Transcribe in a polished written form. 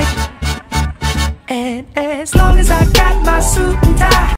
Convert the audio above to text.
And as long as I got my suit and tie,